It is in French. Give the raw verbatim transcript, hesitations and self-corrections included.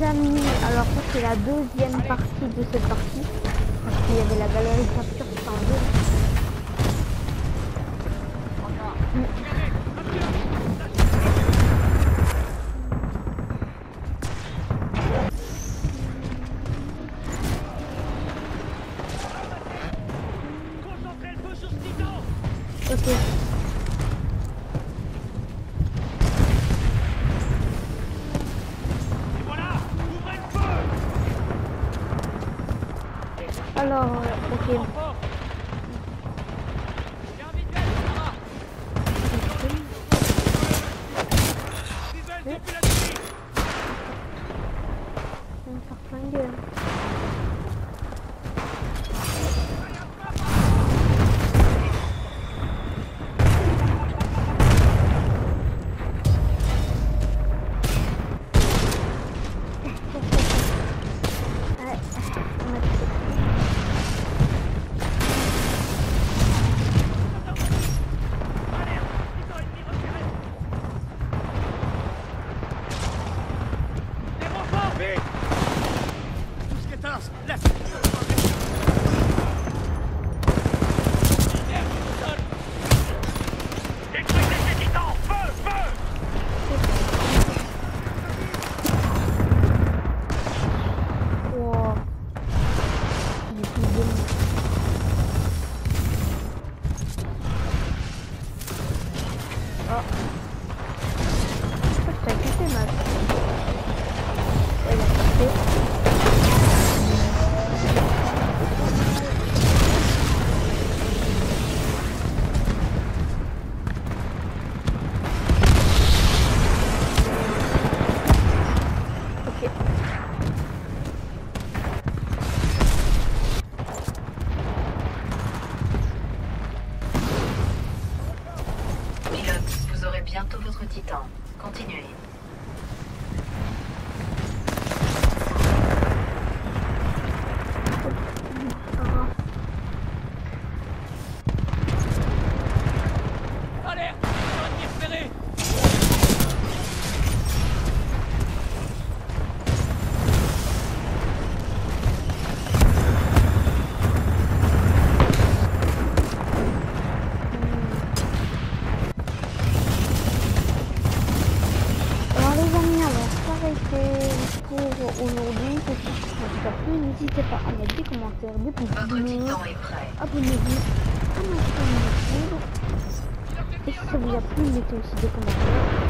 amis, alors ça c'est la deuxième partie de cette partie. Parce qu'il y avait la galerie de capture qui en deux. Concentrez le feu sur ce titan. Ok. Alors, euh, ok. Oui. Je vais me faire flinguer. Bientôt votre titan. Continuez. Alerte! On va repérer. Pour aujourd'hui, c'est tout. En tout cas, n'hésitez pas à mettre des commentaires, des pouces bleus, abonnez-vous à ma chaîne YouTube. Et si ça vous a plu, mettez aussi des commentaires.